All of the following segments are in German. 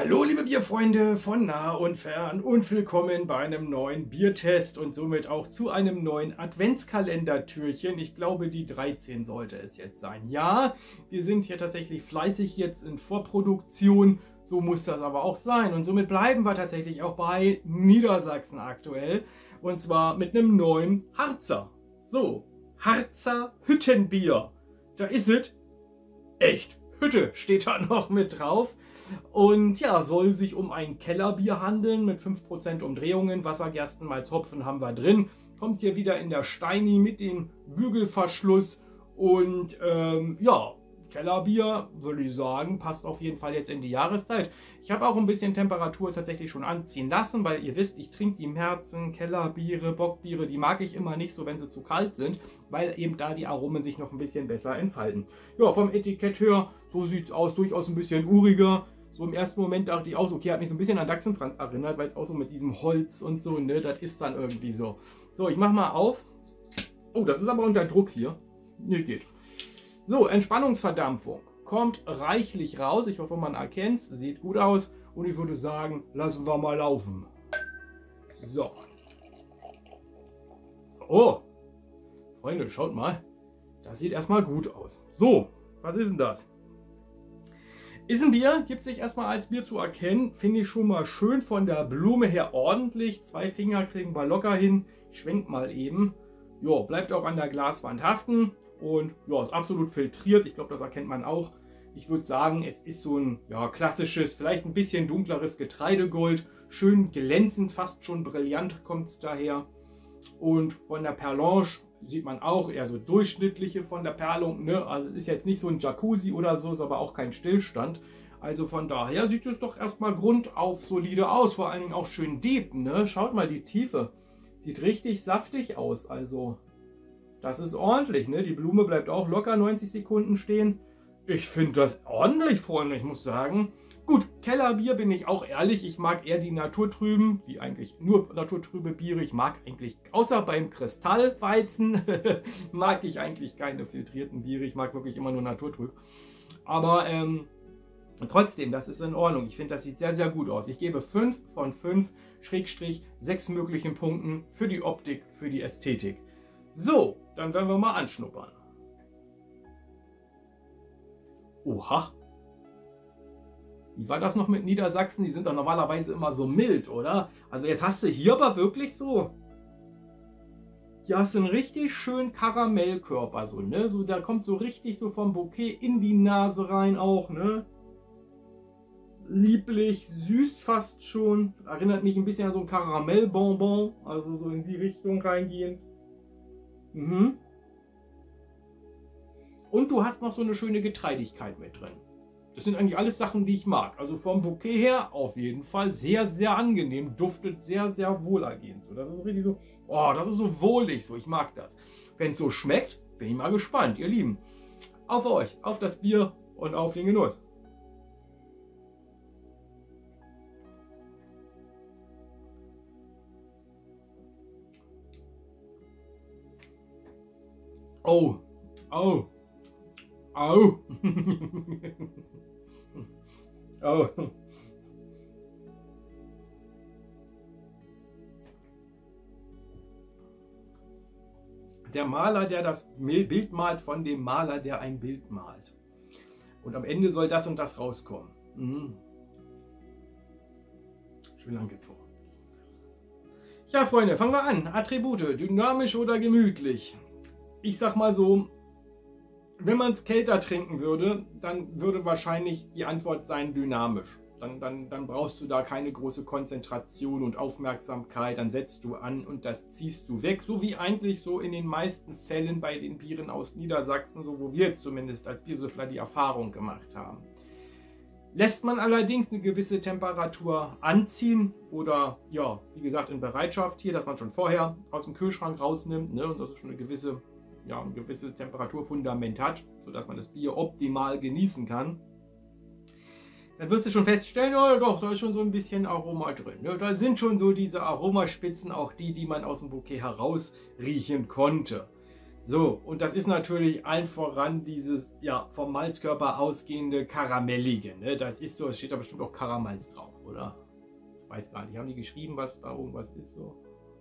Hallo liebe Bierfreunde von nah und fern und willkommen bei einem neuen Biertest und somit auch zu einem neuen Adventskalender-Türchen. Ich glaube, die 13 sollte es jetzt sein. Ja, wir sind hier tatsächlich fleißig jetzt in Vorproduktion, so muss das aber auch sein. Und somit bleiben wir tatsächlich auch bei Niedersachsen aktuell und zwar mit einem neuen Harzer. So, Harzer Hüttenbier. Da ist es. Echt, Hütte steht da noch mit drauf. Und ja, soll sich um ein Kellerbier handeln mit 5% Umdrehungen. Wassergersten, Malz, Hopfen haben wir drin. Kommt hier wieder in der Steini mit dem Bügelverschluss. Und ja, Kellerbier, würde ich sagen, passt auf jeden Fall jetzt in die Jahreszeit. Ich habe auch ein bisschen Temperatur tatsächlich schon anziehen lassen, weil ihr wisst, ich trinke die Märzen, Kellerbiere, Bockbiere, die mag ich immer nicht so, wenn sie zu kalt sind, weil eben da die Aromen sich noch ein bisschen besser entfalten. Ja, vom Etikett her, so sieht es aus, durchaus ein bisschen uriger. So im ersten Moment dachte ich auch so, okay, hat mich so ein bisschen an Dachsenfranz erinnert, weil es auch so mit diesem Holz und so, ne, das ist dann irgendwie so. So, ich mach mal auf. Oh, das ist aber unter Druck hier. Ne, geht. So, Entspannungsverdampfung kommt reichlich raus. Ich hoffe, man erkennt es. Sieht gut aus. Und ich würde sagen, lassen wir mal laufen. So. Oh. Freunde, schaut mal. Das sieht erstmal gut aus. So, was ist denn das? Ist ein Bier, gibt sich erstmal als Bier zu erkennen. Finde ich schon mal schön von der Blume her ordentlich. 2 Finger kriegen wir locker hin. Ich schwenk mal eben. Ja, bleibt auch an der Glaswand haften. Und ja, ist absolut filtriert. Ich glaube, das erkennt man auch. Ich würde sagen, es ist so ein ja, klassisches, vielleicht ein bisschen dunkleres Getreidegold. Schön glänzend, fast schon brillant kommt es daher. Und von der Perlange sieht man auch eher so durchschnittliche von der Perlung. Ne? Also ist jetzt nicht so ein Jacuzzi oder so, ist aber auch kein Stillstand. Also von daher sieht es doch erstmal grundauf solide aus. Vor allen Dingen auch schön deep. Ne? Schaut mal die Tiefe. Sieht richtig saftig aus. Also das ist ordentlich, ne? Die Blume bleibt auch locker 90 Sekunden stehen. Ich finde das ordentlich, Freunde, ich muss sagen. Gut, Kellerbier bin ich auch ehrlich. Ich mag eher die naturtrüben, die eigentlich nur naturtrübe Biere. Ich mag eigentlich, außer beim Kristallweizen, mag ich eigentlich keine filtrierten Biere. Ich mag wirklich immer nur naturtrüb. Aber trotzdem, das ist in Ordnung. Ich finde, das sieht sehr, sehr gut aus. Ich gebe 5 von 5, Schrägstrich, 6 möglichen Punkten für die Optik, für die Ästhetik. So, dann werden wir mal anschnuppern. Oha. Wie war das noch mit Niedersachsen? Die sind doch normalerweise immer so mild, oder? Also jetzt hast du hier aber wirklich so... Hier hast du einen richtig schönen Karamellkörper, so, ne? So, der kommt so richtig so vom Bouquet in die Nase rein auch, ne? Lieblich, süß fast schon. Erinnert mich ein bisschen an so ein Karamellbonbon, also so in die Richtung reingehend. Mhm. Und du hast noch so eine schöne Getreidigkeit mit drin. Das sind eigentlich alles Sachen, die ich mag. Also vom Bouquet her auf jeden Fall sehr, sehr angenehm. Duftet sehr, sehr wohlergehend. So, das ist richtig so, oh, das ist so wohlig. So, ich mag das. Wenn es so schmeckt, bin ich mal gespannt, ihr Lieben. Auf euch, auf das Bier und auf den Genuss. Oh, oh, oh, oh. Der Maler, der das Bild malt, von dem Maler, der ein Bild malt. Und am Ende soll das und das rauskommen. Mhm. Schön langgezogen. Ja, Freunde, fangen wir an. Attribute, dynamisch oder gemütlich? Ich sag mal so, wenn man es kälter trinken würde, dann würde wahrscheinlich die Antwort sein dynamisch. Dann brauchst du da keine große Konzentration und Aufmerksamkeit, dann setzt du an und das ziehst du weg. So wie eigentlich so in den meisten Fällen bei den Bieren aus Niedersachsen, so wo wir jetzt zumindest als Biersüffler die Erfahrung gemacht haben. Lässt man allerdings eine gewisse Temperatur anziehen oder, ja, wie gesagt, in Bereitschaft hier, dass man schon vorher aus dem Kühlschrank rausnimmt, ne, und das ist schon eine gewisse Temperaturfundament hat, sodass man das Bier optimal genießen kann, dann wirst du schon feststellen, oh doch, da ist schon so ein bisschen Aroma drin. Ne? Da sind schon so diese Aromaspitzen, auch die man aus dem Bouquet heraus riechen konnte. So, und das ist natürlich allen voran dieses, ja, vom Malzkörper ausgehende Karamellige. Ne? Das ist so, es steht da bestimmt auch Karamalz drauf, oder? Ich weiß gar nicht, haben die geschrieben, was da irgendwas ist so?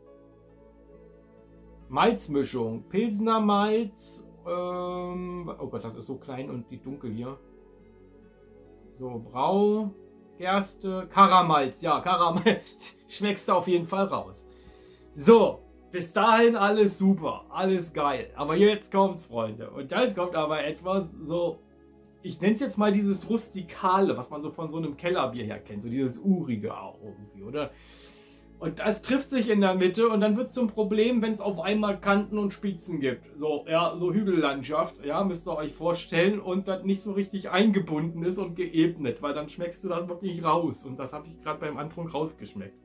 Malzmischung, Pilsner Malz, oh Gott, das ist so klein und die dunkel hier. So, Brau, Gerste, Karamalz, ja, Karamalz, schmeckst du auf jeden Fall raus. So, bis dahin alles super, alles geil. Aber jetzt kommt's, Freunde. Und dann kommt aber etwas so, ich nenne es jetzt mal dieses Rustikale, was man so von so einem Kellerbier her kennt. So dieses Urige auch irgendwie, oder? Und das trifft sich in der Mitte und dann wird es zum Problem, wenn es auf einmal Kanten und Spitzen gibt. So, ja, so Hügellandschaft, ja, müsst ihr euch vorstellen. Und das nicht so richtig eingebunden ist und geebnet, weil dann schmeckst du das wirklich raus. Und das habe ich gerade beim Antrunk rausgeschmeckt.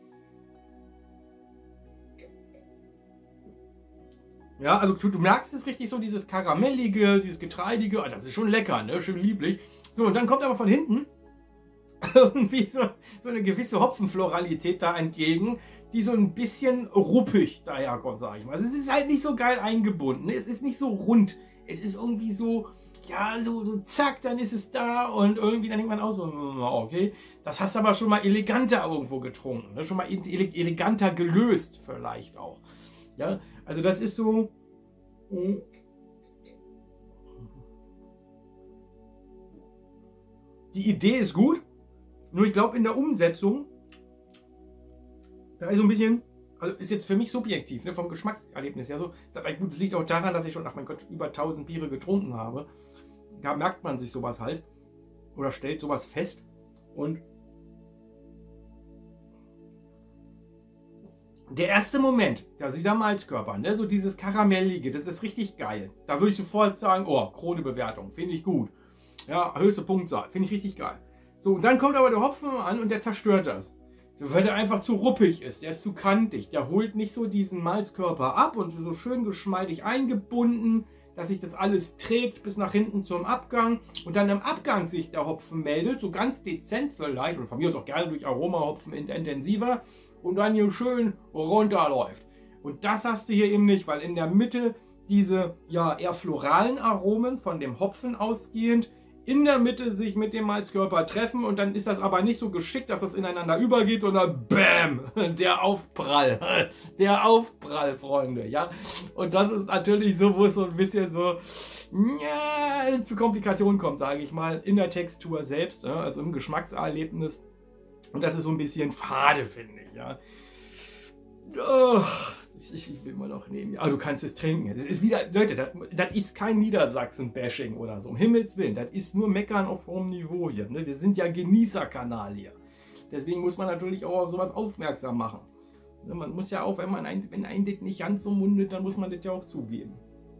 Ja, also du merkst es richtig so, dieses Karamellige, dieses Getreidige, das ist schon lecker, ne? Schön lieblich. So, und dann kommt aber von hinten irgendwie so eine gewisse Hopfenfloralität da entgegen, die so ein bisschen ruppig daherkommt, sag ich mal. Also es ist halt nicht so geil eingebunden, ne? Es ist nicht so rund. Es ist irgendwie so, ja, so zack, dann ist es da und irgendwie, dann denkt man auch so, okay, das hast du aber schon mal eleganter irgendwo getrunken, ne? Schon mal eleganter gelöst vielleicht auch. Ja, also das ist so. Die Idee ist gut, nur ich glaube in der Umsetzung, da ist so ein bisschen, also ist jetzt für mich subjektiv, ne, vom Geschmackserlebnis her so. Gut, das liegt auch daran, dass ich schon, ach mein Gott, über 1000 Biere getrunken habe. Da merkt man sich sowas halt oder stellt sowas fest und der erste Moment, also dieser Malzkörper, ne, so dieses Karamellige, das ist richtig geil. Da würde ich sofort sagen, oh, Krone-Bewertung, finde ich gut. Ja, höchste Punktzahl, finde ich richtig geil. So, und dann kommt aber der Hopfen an und der zerstört das. Weil der einfach zu ruppig ist, der ist zu kantig, der holt nicht so diesen Malzkörper ab und so schön geschmeidig eingebunden, dass sich das alles trägt bis nach hinten zum Abgang und dann im Abgang sich der Hopfen meldet, so ganz dezent vielleicht, und von mir aus auch gerne durch Aromahopfen intensiver, und dann hier schön runterläuft. Und das hast du hier eben nicht, weil in der Mitte diese ja eher floralen Aromen von dem Hopfen ausgehend in der Mitte sich mit dem Malzkörper treffen und dann ist das aber nicht so geschickt, dass das ineinander übergeht, sondern BÄM, der Aufprall, Freunde, ja. Und das ist natürlich so, wo es so ein bisschen so ja, zu Komplikationen kommt, sage ich mal, in der Textur selbst, also im Geschmackserlebnis. Und das ist so ein bisschen schade, finde ich, ja. Oh, ich will mal noch nehmen. Ja, du kannst es trinken. Das ist wieder, Leute, das ist kein Niedersachsen-Bashing oder so. Um Himmels Willen, das ist nur Meckern auf hohem Niveau hier. Ne? Wir sind ja Genießerkanal hier. Deswegen muss man natürlich auch auf sowas aufmerksam machen. Ne? Man muss ja auch, wenn ein das nicht ganz so mundet, dann muss man das ja auch zugeben.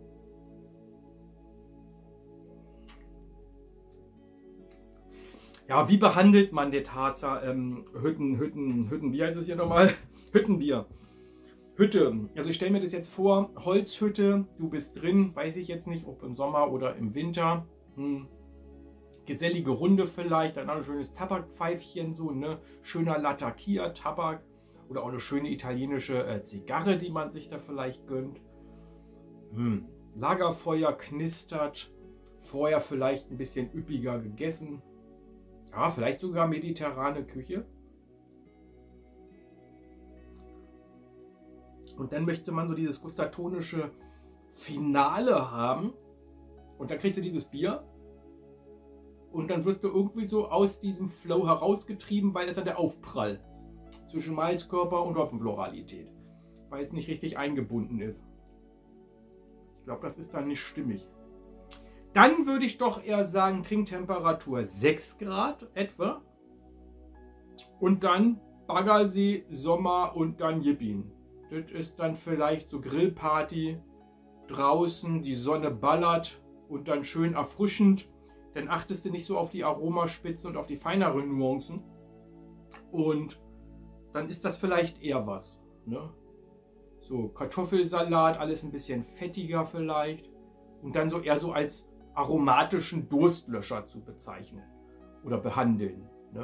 Ja, wie behandelt man das Harzer Hütten, wie heißt es hier nochmal? Hüttenbier. Hütte, also ich stelle mir das jetzt vor, Holzhütte, du bist drin, weiß ich jetzt nicht, ob im Sommer oder im Winter. Gesellige Runde vielleicht, dann ein schönes Tabakpfeifchen, so ne, schöner Latakia-Tabak oder auch eine schöne italienische Zigarre, die man sich da vielleicht gönnt. Lagerfeuer knistert, vorher vielleicht ein bisschen üppiger gegessen. Ja, vielleicht sogar mediterrane Küche. Und dann möchte man so dieses gustatonische Finale haben. Und dann kriegst du dieses Bier. Und dann wirst du irgendwie so aus diesem Flow herausgetrieben, weil es dann der Aufprall zwischen Malzkörper und Hopfenfloralität. Weil es nicht richtig eingebunden ist. Ich glaube, das ist dann nicht stimmig. Dann würde ich doch eher sagen, Trinktemperatur 6 Grad etwa. Und dann Baggersee, Sommer und dann Jippin. Das ist dann vielleicht so Grillparty draußen, die Sonne ballert und dann schön erfrischend. Dann achtest du nicht so auf die Aromaspitzen und auf die feineren Nuancen. Und dann ist das vielleicht eher was. Ne? So Kartoffelsalat, alles ein bisschen fettiger vielleicht. Und dann so eher so als aromatischen Durstlöscher zu bezeichnen oder behandeln. Ne?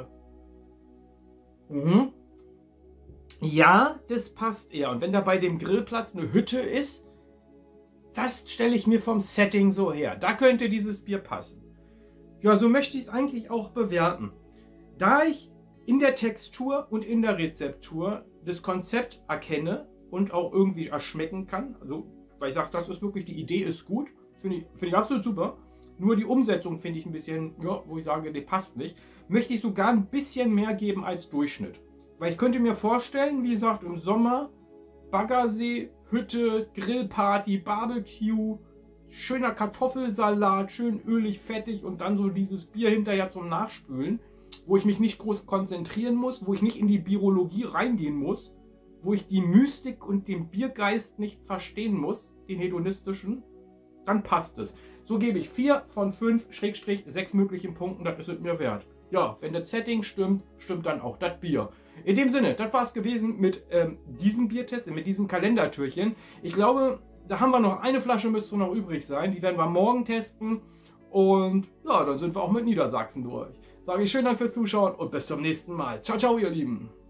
Ja, das passt eher. Und wenn da bei dem Grillplatz eine Hütte ist, das stelle ich mir vom Setting so her. Da könnte dieses Bier passen. Ja, so möchte ich es eigentlich auch bewerten. Da ich in der Textur und in der Rezeptur das Konzept erkenne und auch irgendwie erschmecken kann, also weil ich sage, das ist wirklich, die Idee ist gut, finde ich absolut super. Nur die Umsetzung finde ich ein bisschen, ja, wo ich sage, die passt nicht. Möchte ich sogar ein bisschen mehr geben als Durchschnitt. Weil ich könnte mir vorstellen, wie gesagt, im Sommer Baggersee, Hütte, Grillparty, Barbecue, schöner Kartoffelsalat, schön ölig, fettig und dann so dieses Bier hinterher zum Nachspülen, wo ich mich nicht groß konzentrieren muss, wo ich nicht in die Virologie reingehen muss, wo ich die Mystik und den Biergeist nicht verstehen muss, den hedonistischen, dann passt es. So gebe ich 4 von 5, Schrägstrich 6 möglichen Punkten, das ist es mir wert. Ja, wenn das Setting stimmt, stimmt dann auch das Bier. In dem Sinne, das war es gewesen mit diesem Biertest, mit diesem Kalendertürchen. Ich glaube, da haben wir noch eine Flasche, müsste noch übrig sein. Die werden wir morgen testen. Und ja, dann sind wir auch mit Niedersachsen durch. Sage ich schönen Dank fürs Zuschauen und bis zum nächsten Mal. Ciao, ciao, ihr Lieben.